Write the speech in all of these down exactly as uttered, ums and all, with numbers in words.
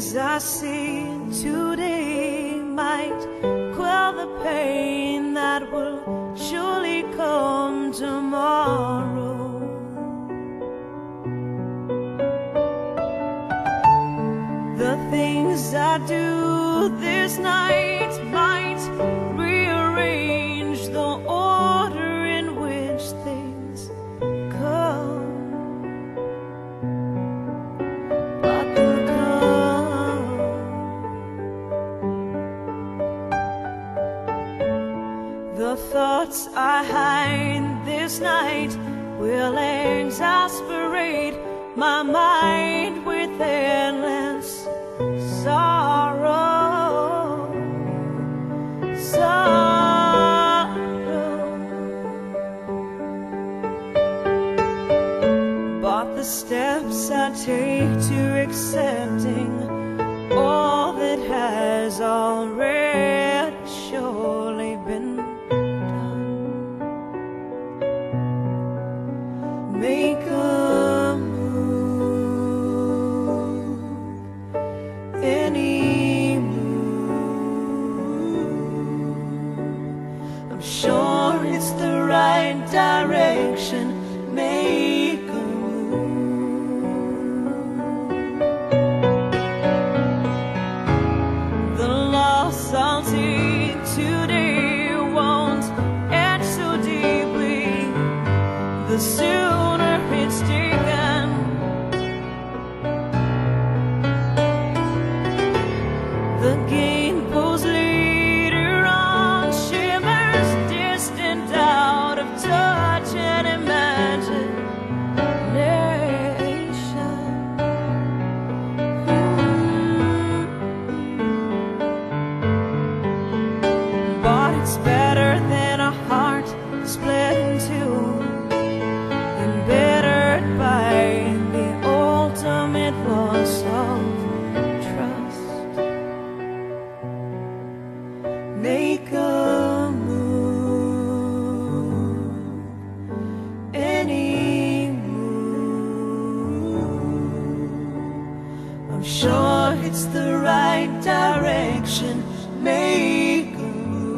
things I see today might quell the pain that will surely come tomorrow. The things I do this night might rearrange the order in which things come, but they'll come. The thoughts I hide this night will exasperate my mind with endless sorrow, sorrow. But the steps I take to accepting all that has already surely been done make a any move. I'm sure it's the right direction. Make a move. The loss I'll take today won't etch so deeply. The sooner it's taken, the gatepost later on shimmers distant out of touch and imagination. Mm-hmm. But it's better than a heart split in two, embittered by the ultimate loss of trust. Make a move, any move. I'm sure it's the right direction. Make a move.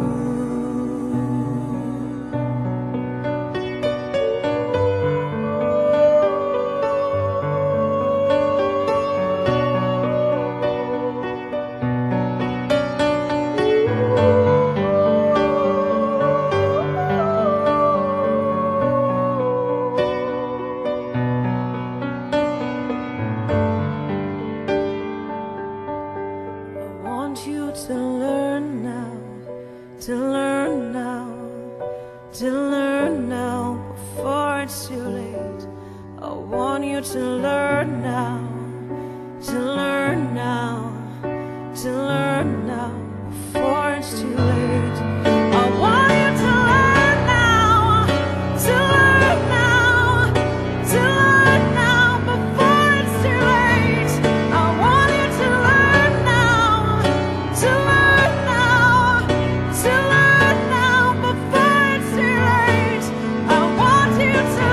To learn now, to learn now, to learn now before it's too late. I want you to learn now, to learn now, to learn now before it's too late. I want you to learn now, to learn now, to learn now before it's too late. I want you to learn now, to learn now, to learn now before it's too late. I want you to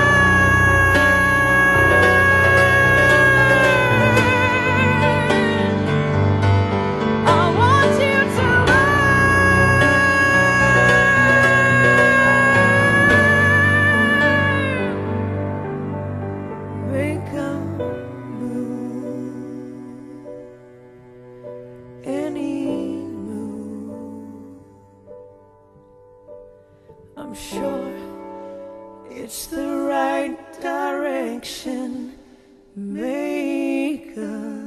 learn. I want you to learn. Make a move, any I'm sure it's the right direction. Make a